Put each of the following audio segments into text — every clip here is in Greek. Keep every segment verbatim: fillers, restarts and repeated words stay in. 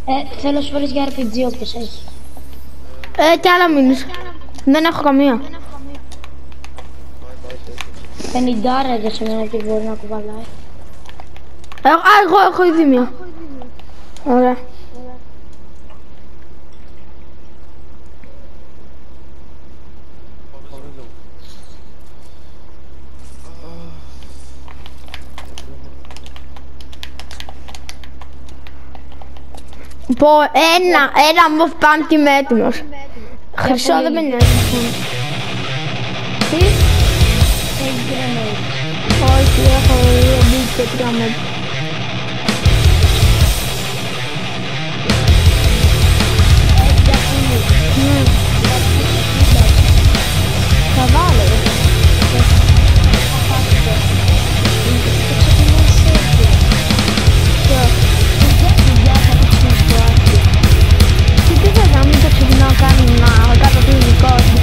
Ε, θέλω σου φέρεις για αρ πι τζι όποιος έχει. Ε, κι άλλα μήνες. Δεν έχω καμία. πενηντάρα για σε μένα τι μπορεί να κουβαλάει. Ε, α, εγώ έχω ήδη μία. Ωραία. Πω, ένα, ένα μοβ πάνω και είμαι έτοιμος. Χρυσό δεν με νοιάζει. Τι? Έχει γκρενέιτ. Όχι, έχω μπει και τρία μέτρα. Θα βάλω. Και τι θες να μην το ξεκινάω καν να κάνω το ειδικό σου.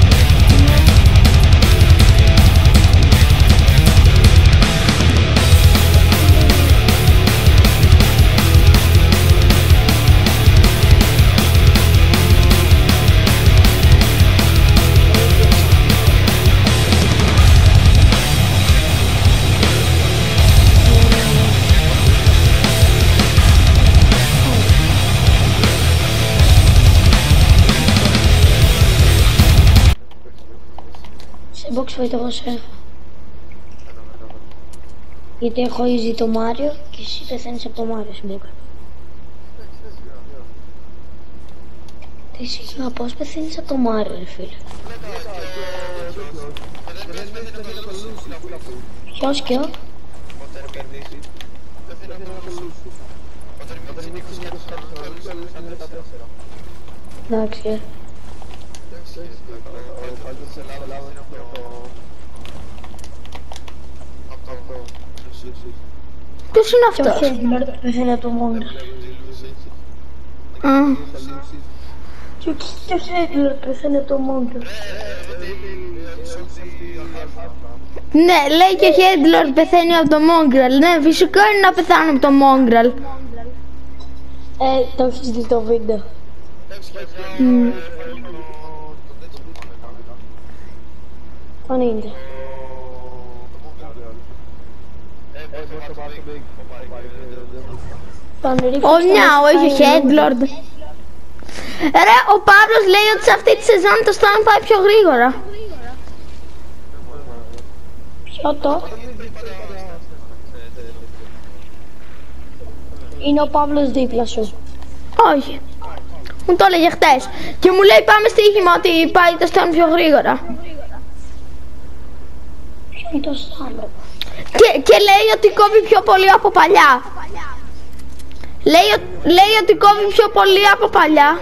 Σε box fight εγώ σε έχω. Γιατί έχω easy το Μάριο και εσύ πεθαίνεις από το Μάριο στην box. Τι σίγουρα πώς πεθαίνεις από το Μάριο ρε φίλε. Ποιος και ο? Εντάξει. Ποιος είναι Και ο αυτός? Χέντλερ πεθαίνει από το Μόγκρα. Α, Και ο Χέντλερ πεθαίνει από το Μόγκρα. ναι, λέει και ο Χέντλορ πεθαίνει από το Μόγκραλ. Ναι, φυσικά είναι να πεθάνω από το Μόγκραλ. Ε, το έχεις δει το βίντεο. Mm. Πάνε είναι. Ο Νιάου έχει ο Χέντλορντ. Ρε, ο Παύλος λέει ότι σε αυτή τη σεζόν το Stone πάει πιο γρήγορα. Ποιο το? Είναι ο Παύλος δίπλα σου. Όχι. Μου το έλεγε χτες. Και μου λέει πάμε στοίχημα ότι πάει το Stone πιο γρήγορα. Ποιο είναι το άλλο? Και, και λέει ότι κόβει πιο πολύ από παλιά. Λέει, λέει ότι κόβει πιο πολύ από παλιά.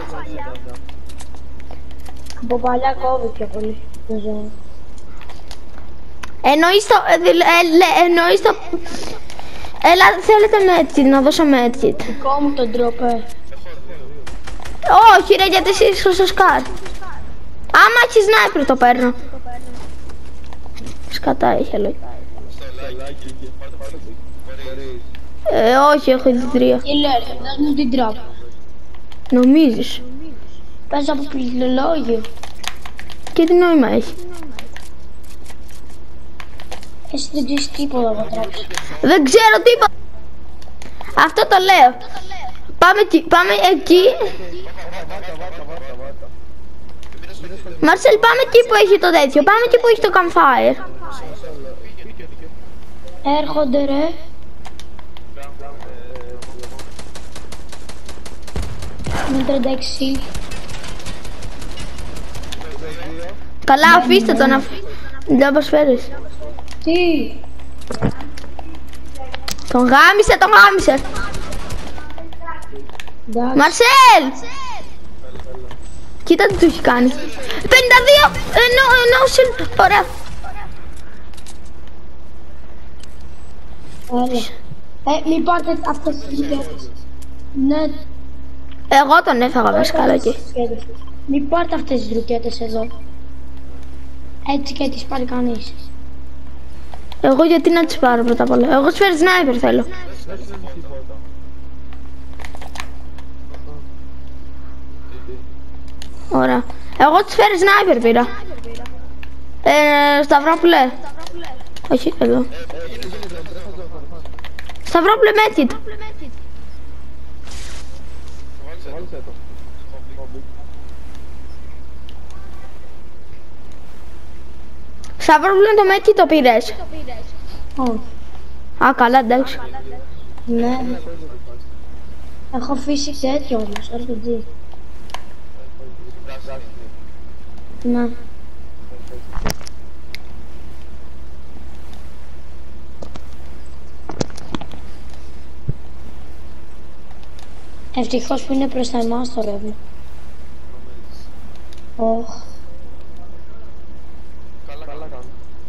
Από παλιά κόβει πιο πολύ. Εννοείς το... Ε, ε, εννοείς το... Έλα, θέλετε medkit, να δώσω medkit. Δικό μου τον τρόπε. Όχι ρε, γιατί εσύ είσαι στο σκάρ. Άμα έχεις sniper το παίρνω. Σκατά είχε λόγια. Ε, όχι, έχω ήδη τρία. Τι λέει, δώσ' μου την τράπα. Νομίζεις? Πες από πληκτρολόγιο. Και τι νόημα έχει? Εσύ δεν ξέρεις τίποτα από τράπεζα. Δεν ξέρω τίποτα. Αυτό το λέω. Πάμε εκεί, πάμε εκεί. Μαρσέλ, πάμε εκεί που έχει το τέτοιο. Πάμε εκεί που έχει το campfire. Έρχονται ρε. Με τριάντα έξι. Καλά, αφήστε τον να... Δεν αποσφέρεις. Τι? Τον γάμισε, τον γάμισε. Εντάξει. Μαρσέλ! Κοίτα τι του έχει κάνει. πενήντα δύο! Ε, no, no, shield. Ωραία. Έλα. Ε, μην πάρτε αυτές τις ρουκέτες. Ναι. Εγώ τον έφαγα βασικά εκεί. Μην πάρτε αυτές τις ρουκέτες εδώ. Έτσι και τις πάρει κανείς. Εγώ γιατί να τις πάρω πρώτα απ' όλα. Εγώ σφαίρι sniper θέλω. Ωραία. Εγώ τις φέρει σνάιπερ πήρα. Ε, Σταυρόπουλε. Όχι, εδώ. Σταυρόπουλε medkit. Σταυρόπουλε το medkit το πήρες. Όχι. Α, καλά, εντάξει. Ναι. Έχω αφήσει τέτοιο όμως, αρ πι τζι. Ναι. Ευτυχώς που είναι προς τα εμάς το ρεύμα. Ωχ. Καλά, καλά κάνω.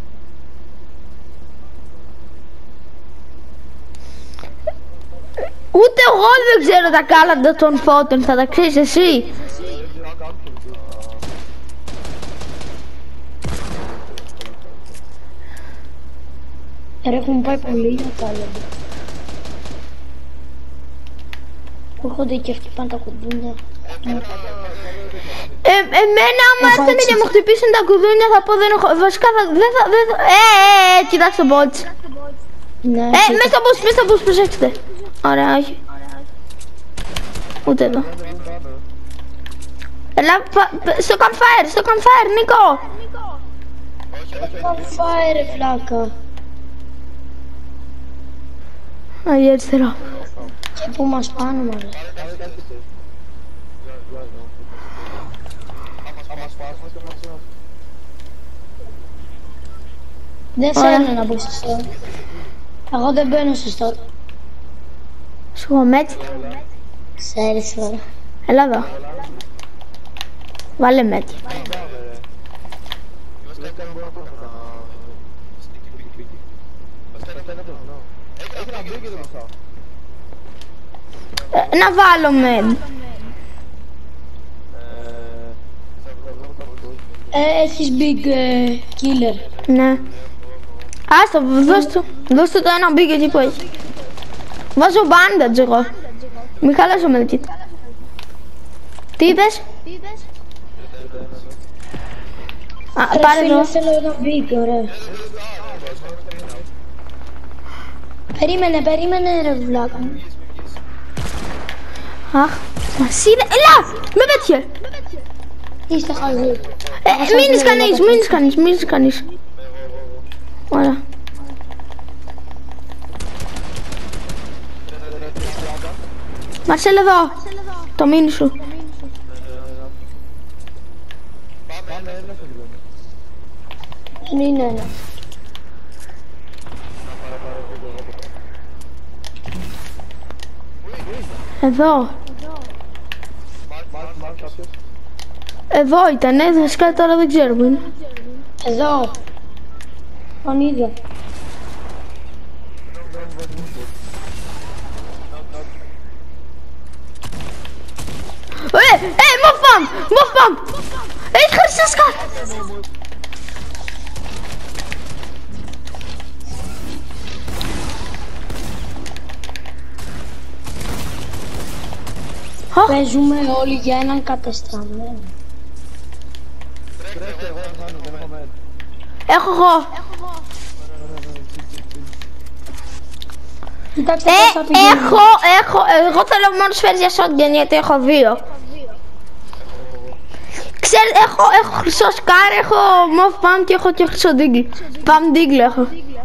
Ούτε εγώ δεν ξέρω τα κάλαντα των φώτων, θα τα ξέρεις εσύ. Ρε, έχουν πάει πολύ για κάλαντα. Που έρχονται και χτυπάνε τα κουδούνια. Ε, εμένα άμα έρθουν και μου χτυπήσουν τα κουδούνια θα πω δεν έχω, βασικά θα, δεν θα, δεν θα, ε, ε, ε, κοιτάξτε το bots. Ναι. Ε, μέσα στο boost, μέσα στο boost, προσέξτε. Ωραία, όχι. Ούτε εδώ. Έλα, στο campfire, στο campfire, Νίκο. Campfire, ρε φλάκα. Αγί αριστερά. Και πού μας πάνε, μάλλον. Δεν θέλω να μπω στο store. Εγώ δεν μπαίνω στο store. Σου έχω medkit. Ξέρεις τώρα. Έλα εδώ. Βάλε medkit. Ε, να βάλω med. Ε, έχεις big ε, killer. Ναι. Άστο, δώσ' του. Δώσ' του το ένα big εκεί που έχει. Βάζω bandage εγώ. Μη χαλάσω medkit. Τι είπες? Α, Ρε πάρε φίλε, εδώ. θέλω ένα big, ωραία. Περίμενε, περίμενε ρε βλάκα. Αχ, μας είδε. Έλα! Με πέτυχε. Είστε χαζοί. Ε, μείνεις κανείς, μείνεις κανείς, μείνεις κανείς. Ωραία. Μαρσέλ εδώ. Το μήνυ σου. Είναι ένα. Εδώ. Εδώ ήτανε, βασικά τώρα δεν ξέρω που είναι. Εδώ. Τον είδα. Ε, ε, μοφ-παμ, μοφ-παμ. Έχει χρυσά σκάφη. Παίζουμε όλοι για έναν κατεστραμμένο. Έχω εγώ. Κοιτάξτε Ε, πώς θα πηγαίνει. έχω, έχω, εγώ θέλω μόνο σφαίρες για shotgun γιατί έχω δύο. Ξέρετε, έχω, έχω χρυσό σκάρ, έχω move pump και έχω και χρυσό diggle. Pump diggle έχω.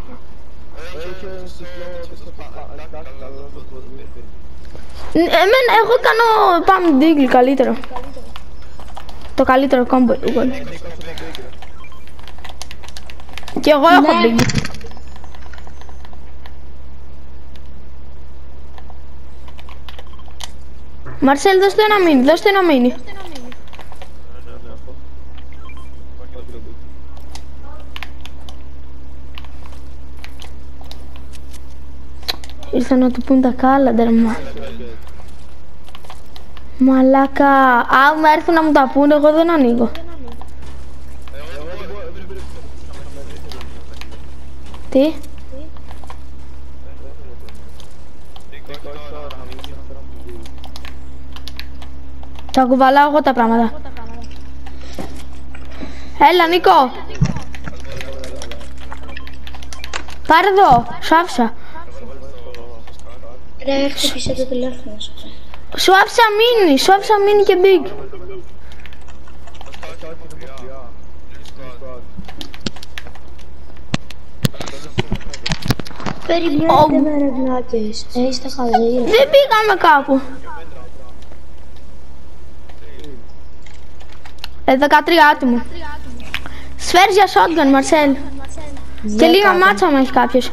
Εμένα, εγώ κάνω pump diggle καλύτερο. Το καλύτερο combo. Και εγώ έχω Ναι. diggle. Μαρσέλ, δώστε ένα μίνι, δώστε ένα μίνι. Ήρθα να του πούν τα κάλαντα, μα. Μαλάκα, άμα έρθουν να μου τα πούνε, εγώ δεν ανοίγω. Τι? Τα κουβαλάω εγώ τα πράγματα. Έλα Νίκο. Πάρε εδώ, σου άφησα. Ρε, χτύπησε το τηλέφωνο σου. Σου άφησα μίνι, σου άφησα μίνι και big. Περιμένετε με ρε βλάκες. Έχεις τα χαζίρα. Δεν πήγαμε κάπου. Ε, δεκατρία άτομα. Σφαίρεις για shotgun, Μαρσέλ. Και λίγα μάτσα αν έχει κάποιος.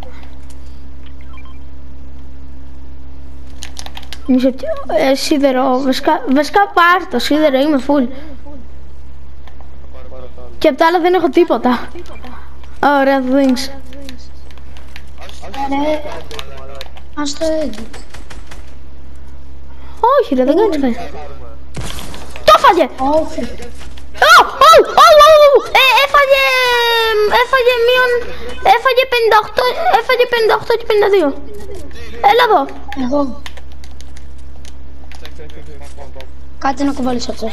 Μισό, ε, σίδερο, βασικά, βασικά πάρ' το σίδερο, είμαι full. Και απ' τα άλλα δεν έχω τίποτα. Ωραία, things. Ρε, ας το edit. Όχι ρε, δεν κάνεις κάτι. Το έφαγε! Όχι. Ω, ω, ω, ω, ε, έφαγε, έφαγε μείον, έφαγε πενήντα οκτώ, έφαγε πενήντα οκτώ και πενήντα δύο. Έλα εδώ. Εγώ. Κάτσε να κουβαλήσω αυτό.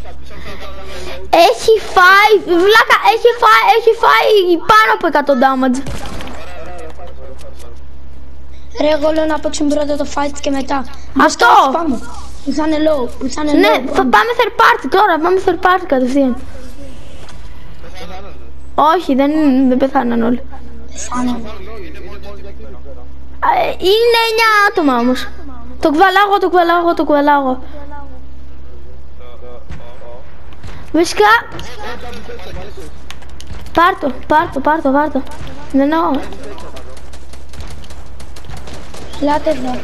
Έχει φάει, βλάκα, έχει φάει, έχει φάει πάνω από εκατό damage. Ρε, εγώ λέω να παίξουμε πρώτα το fight και μετά. Αυτό! Πάμε. Που θα είναι low, που θα είναι low. Ναι, θα πάμε third party τώρα, πάμε third party κατευθείαν. Όχι, δεν, δεν πεθάναν όλοι. Πεθάναν. Ε, είναι εννιά άτομα όμως. Το κουβαλάγω, το κουβαλάγω, το κουβαλάγω. Βασικά... Πάρ' το, πάρ' το, πάρ' το, πάρ' το. Δεν έχω. Ελάτε εδώ.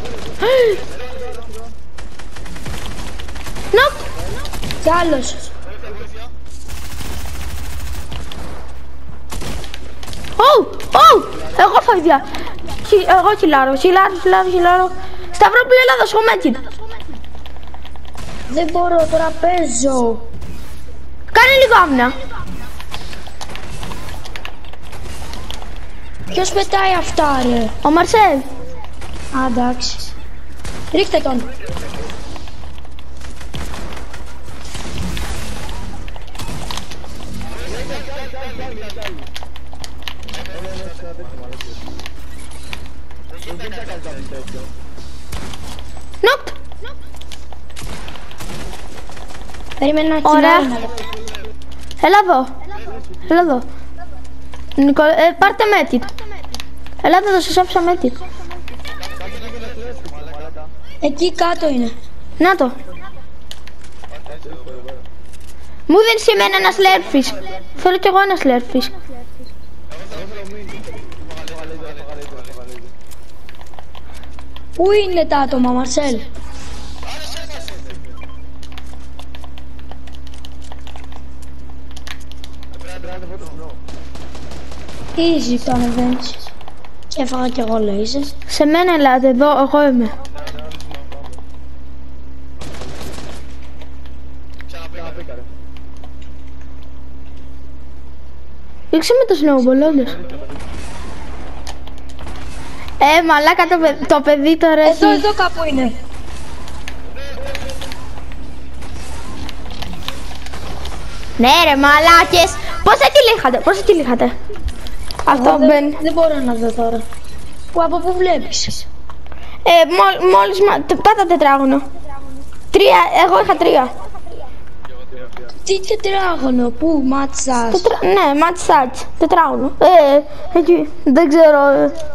Νοκ! Κι άλλος. Ω, ω, εγώ φαγιά. Εγώ χιλάρω, χιλάρω, χιλάρω, χιλάρω. Σταυρόπουλο, έλα, δώσω medkit. Δεν μπορώ, τώρα παίζω. Κάνε λίγο άμυνα. Ποιος πετάει αυτά ρε? Ο Μαρσέλ. Α, εντάξει. Ρίχτε τον. Νοκ. Περίμενε να Ωραία. κοινάρει. Έλα εδώ. Έλα εδώ. Νικο... Ε, πάρτε medkit. Έλα εδώ, θα σας άφησα medkit. Εκεί κάτω είναι. Να το. Μου δίνεις σε μένα ένα slurpfish. Θέλω κι εγώ ένα slurpfish. Πού είναι τα άτομα, Μαρσέλ? Easy το ανεβαίνεις. Και έφαγα κι εγώ λέιζερ. Σε μένα ελάτε εδώ, εγώ είμαι. Ρίξε με το snowball, όντως. Ε, μαλάκα το, παιδ... το παιδί τώρα έχει... Εδώ, εδώ κάπου είναι. Ναι ρε μαλάκες, πόσα kill είχατε, πόσα kill είχατε? Αυτό δεν, μπαίνει. δεν μπορώ να δω τώρα. Που από πού βλέπεις? Ε, μόλ, μόλις μα... πάτα τετράγωνο. Τρία, εγώ είχα τρία. Τι τετράγωνο, πού, ματσάς? Τετρα... Ναι, ματσάτς, τετράγωνο. Ε, εκεί, δεν ξέρω. Ε.